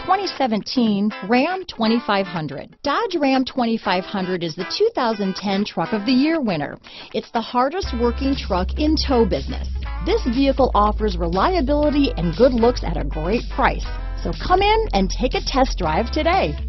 2017 Ram 2500. Dodge Ram 2500 is the 2010 Truck of the Year winner. It's the hardest working truck in tow business. This vehicle offers reliability and good looks at a great price. So come in and take a test drive today.